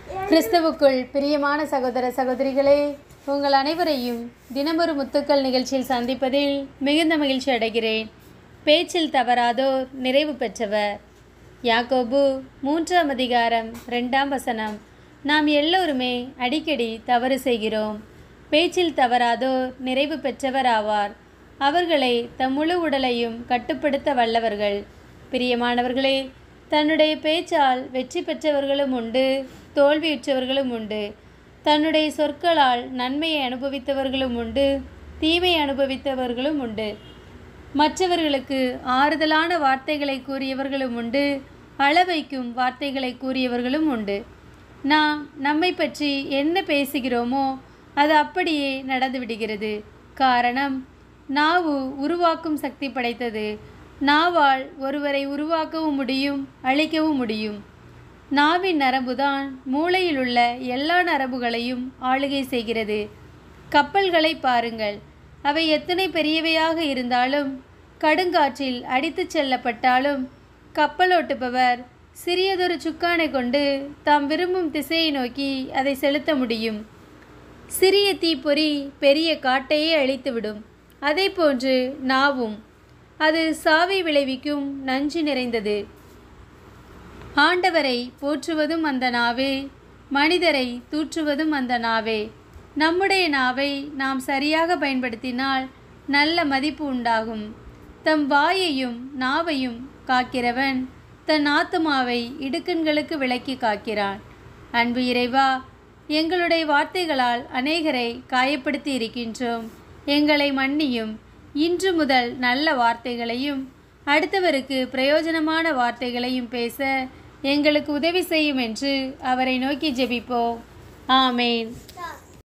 கிறிஸ்துவுக்குள் பிரியமான சகோதர சகோதரிகளே, உங்கள் அனைவரையும் தினமொரு முத்துக்கள் நிகழ்ச்சியில் சந்திப்பதில் மிகுந்த மகிழ்ச்சி அடைகிறேன். பேச்சில் தவறாதோர் நிறைவு பெற்றவர். யாக்கோபு 3ஆம் அதிகாரம் 2ஆம் வசனம். நாம் எல்லோருமே அடிக்கடி தவறு செய்கிறோம். பேச்சில் தவறாதோர் நிறைவு பெற்றவர் ஆவார். அவர்களை தம் முழு உடலையும் கட்டுப்படுத்த வல்லவர்கள். பிரியமானவர்களே, தன்னுடைய பேச்சால் வெற்றி பெற்றவர்களும் உண்டு, தோல்வியுற்றவர்களும் உண்டு. தன்னுடைய சொற்களால் நன்மையை அனுபவித்தவர்களும் உண்டு, தீமையை அனுபவித்தவர்களும் உண்டு. மற்றவர்களுக்கு ஆறுதலான வார்த்தைகளை கூறியவர்களும் உண்டு, அளவைக்கும் வார்த்தைகளை கூறியவர்களும் உண்டு. நாம் நம்மை பற்றி என்ன பேசுகிறோமோ அது அப்படியே நடந்துவிடுகிறது. காரணம், நாவு உருவாக்கும் சக்தி படைத்தது. நாவால் ஒருவரை உருவாக்கவும் முடியும், அழிக்கவும் முடியும். நாவின் நரம்புதான் மூளையில் உள்ள எல்லா நரம்புகளையும் ஆளுகை செய்கிறது. கப்பல்களை பாருங்கள். அவை எத்தனை பெரியவையாக இருந்தாலும் கடுங்காற்றில் அடித்து செல்லப்பட்டாலும் கப்பலோட்டுபவர் சிறியதொரு சுக்கானை கொண்டு தாம் விரும்பும் திசையை நோக்கி அதை செலுத்த முடியும். சிறிய தீப்பொறி பெரிய காட்டையே அழித்துவிடும். அதே போன்று நாவும். அது சாவை விளைவிக்கும் நஞ்சு நிறைந்தது. ஆண்டவரை போற்றுவதும் அந்த நாவே, மனிதரை தூற்றுவதும் அந்த நாவே. நம்முடைய நாவை நாம் சரியாக பயன்படுத்தினால் நல்ல மதிப்பு உண்டாகும். தம் வாயையும் நாவையும் காக்கிறவன் தன் ஆத்துமாவை இடுக்கண்களுக்கு விலக்கி காக்கிறான். அன்பு இறைவா, எங்களுடைய வார்த்தைகளால் அநேகரை காயப்படுத்தி இருக்கின்றோம். எங்களை மன்னியும். இன்று முதல் நல்ல வார்த்தைகளையும் அடுத்தவருக்கு பிரயோஜனமான வார்த்தைகளையும் பேச எங்களுக்கு உதவி செய்யும் என்று அவரை நோக்கி ஜெபிப்போம். ஆமேன்.